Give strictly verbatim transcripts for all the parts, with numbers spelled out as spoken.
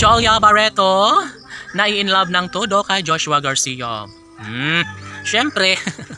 Jolia Barreto, nai-in love ng todo kay Joshua Garcia. Hmm, syempre,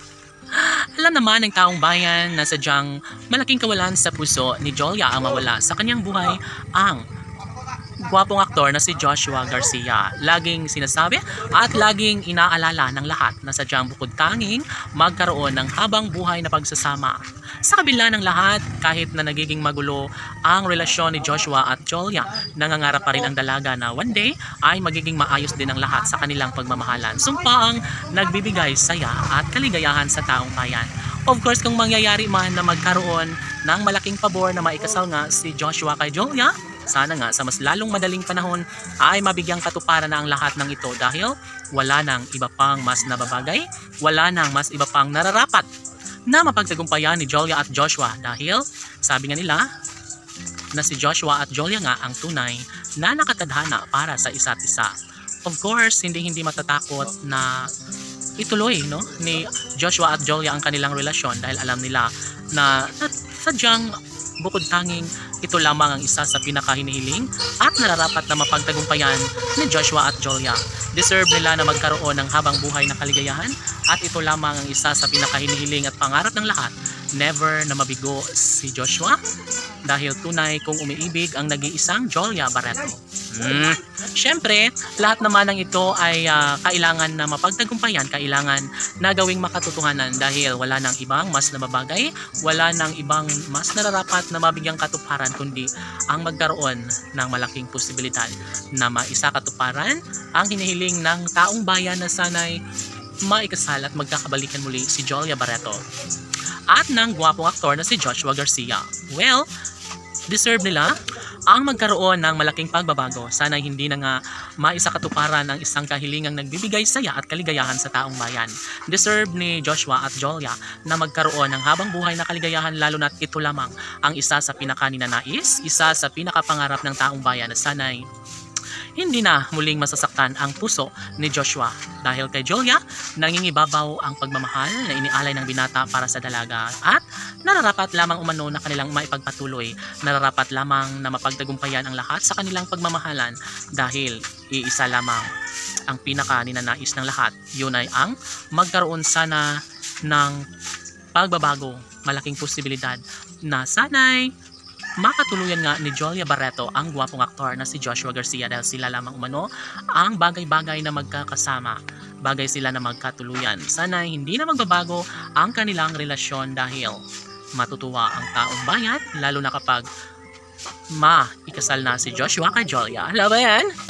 alam naman ng taong bayan na sadyang malaking kawalan sa puso ni Jolia ang mawala sa kanyang buhay ang gwapong aktor na si Joshua Garcia. Laging sinasabi at laging inaalala ng lahat na sadyang bukod tanging magkaroon ng habang buhay na pagsasama. Sa kabila ng lahat, kahit na nagiging magulo ang relasyon ni Joshua at Jolia, nangangarap pa rin ang dalaga na one day ay magiging maayos din ang lahat sa kanilang pagmamahalan. Sumpaang nagbibigay saya at kaligayahan sa taong bayan. Of course, kung mangyayari man na magkaroon ng malaking pabor na maikasal nga si Joshua kay Jolia, sana nga sa mas lalong madaling panahon ay mabigyang katuparan na ang lahat ng ito dahil wala nang iba pang mas nababagay, wala nang mas iba pang nararapat na mapagtagumpayan ni Jolia at Joshua dahil sabi nga nila na si Joshua at Jolia nga ang tunay na nakatadhana para sa isa't isa. Of course, hindi hindi matatakot na ituloy no ni Joshua at Jolia ang kanilang relasyon dahil alam nila na, na sadyang bukod tanging ito lamang ang isa sa pinakahinihiling at nararapat na mapagtagumpayan ni Joshua at Jolia. Deserve nila na magkaroon ng habang buhay na kaligayahan at ito lamang ang isa sa pinakahinihiling at pangarap ng lahat. Never na mabigo si Joshua dahil tunay kong umiibig ang nag-iisang Jolia Barreto. Hmm. Siyempre, lahat naman ng ito ay uh, kailangan na mapagtagumpayan, kailangan na gawing makatotohanan dahil wala nang ibang mas nababagay, wala nang ibang mas nararapat na mabigyang katuparan kundi ang magkaroon ng malaking posibilidad na maisakatuparan ang hinihiling ng taong bayan na sana'y maikasal at magkakabalikan muli si Jolia Barreto at ng gwapong aktor na si Joshua Garcia. Well, deserve nila ang magkaroon ng malaking pagbabago. Sana hindi na nga maisakatuparan ang isang kahilingang nagbibigay saya at kaligayahan sa taong bayan. Deserve ni Joshua at Jolia na magkaroon ng habang buhay na kaligayahan lalo na't ito lamang ang isa sa pinakaninanais, isa sa pinakapangarap ng taong bayan na sana'y hindi na muling masasaktan ang puso ni Joshua dahil kay Jolia nangingibabaw ang pagmamahal na inialay ng binata para sa dalaga at nararapat lamang umano na kanilang maipagpatuloy, nararapat lamang na mapagtagumpayan ang lahat sa kanilang pagmamahalan dahil iisa lamang ang pinaka ninanais ng lahat. Yun ay ang magkaroon sana ng pagbabago, malaking posibilidad na sana'y makatuluyan nga ni Jolia Barreto ang gwapong aktor na si Joshua Garcia dahil sila lamang umano ang bagay-bagay na magkakasama, bagay sila na magkatuluyan. Sana hindi na magbabago ang kanilang relasyon dahil matutuwa ang taong bayan lalo na kapag ma-ikasal na si Joshua kay Jolia. Alam ba yan?